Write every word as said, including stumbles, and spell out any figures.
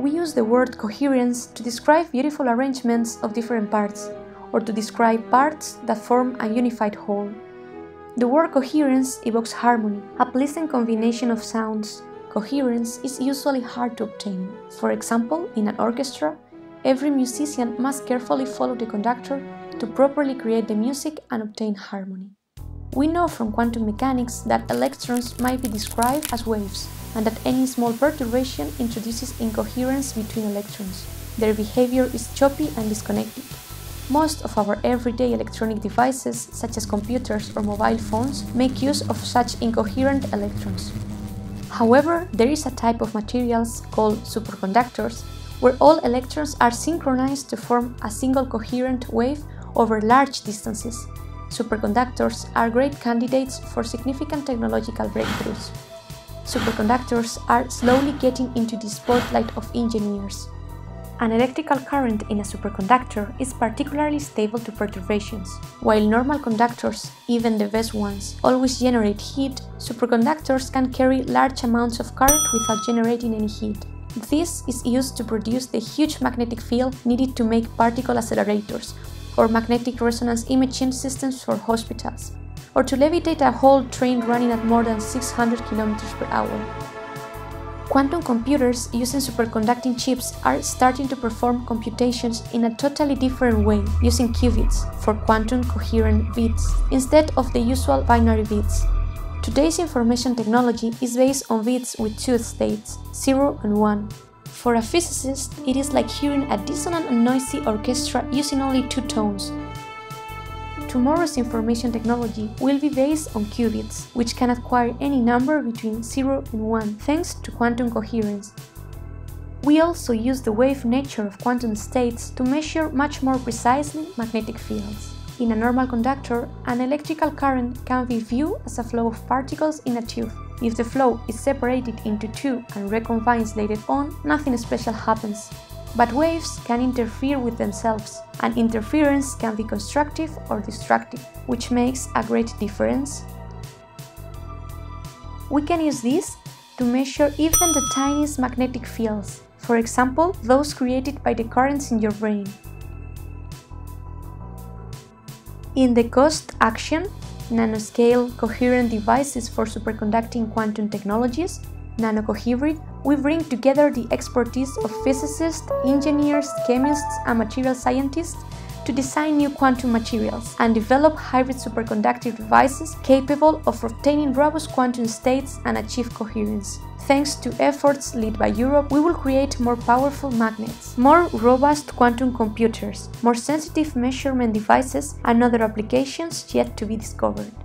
We use the word coherence to describe beautiful arrangements of different parts, or to describe parts that form a unified whole. The word coherence evokes harmony, a pleasant combination of sounds. Coherence is usually hard to obtain. For example, in an orchestra, every musician must carefully follow the conductor to properly create the music and obtain harmony. We know from quantum mechanics that electrons might be described as waves, and that any small perturbation introduces incoherence between electrons. Their behavior is choppy and disconnected. Most of our everyday electronic devices, such as computers or mobile phones, make use of such incoherent electrons. However, there is a type of materials called superconductors, where all electrons are synchronized to form a single coherent wave over large distances. Superconductors are great candidates for significant technological breakthroughs. Superconductors are slowly getting into the spotlight of engineers. An electrical current in a superconductor is particularly stable to perturbations. While normal conductors, even the best ones, always generate heat, superconductors can carry large amounts of current without generating any heat. This is used to produce the huge magnetic field needed to make particle accelerators, or magnetic resonance imaging systems for hospitals, or to levitate a whole train running at more than six hundred kilometers per hour. Quantum computers using superconducting chips are starting to perform computations in a totally different way, using qubits for quantum coherent bits instead of the usual binary bits. Today's information technology is based on bits with two states, zero and one. For a physicist, it is like hearing a dissonant and noisy orchestra using only two tones. Tomorrow's information technology will be based on qubits, which can acquire any number between zero and one thanks to quantum coherence. We also use the wave nature of quantum states to measure much more precisely magnetic fields. In a normal conductor, an electrical current can be viewed as a flow of particles in a tube. If the flow is separated into two and recombines later on, nothing special happens. But waves can interfere with themselves, and interference can be constructive or destructive, which makes a great difference. We can use this to measure even the tiniest magnetic fields, for example, those created by the currents in your brain. In the COST action, Nanoscale Coherent Devices for Superconducting Quantum Technologies, NanoCohybrid, we bring together the expertise of physicists, engineers, chemists, and material scientists to design new quantum materials and develop hybrid superconductive devices capable of obtaining robust quantum states and achieve coherence. Thanks to efforts led by Europe, we will create more powerful magnets, more robust quantum computers, more sensitive measurement devices, and other applications yet to be discovered.